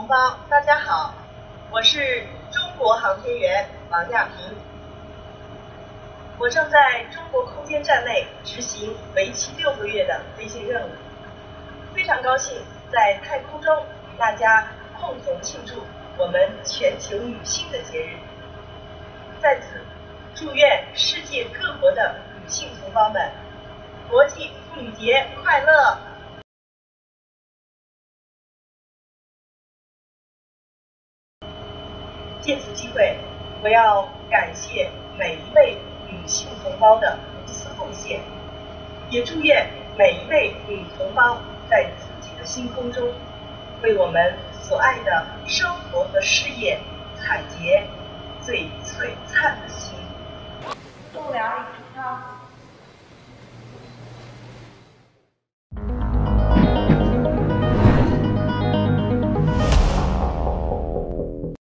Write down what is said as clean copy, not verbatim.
同胞，大家好，我是中国航天员王亚平。我正在中国空间站内执行为期6个月的飞行任务，非常高兴在太空中与大家共同庆祝我们全球女性的节日。在此，祝愿世界各国的女性同胞们国际妇女节快乐！借此机会，我要感谢每一位女性同胞的无私奉献，也祝愿每一位女同胞在自己的星空中，为我们所爱的生活和事业采撷最璀璨的星。 度量一汤。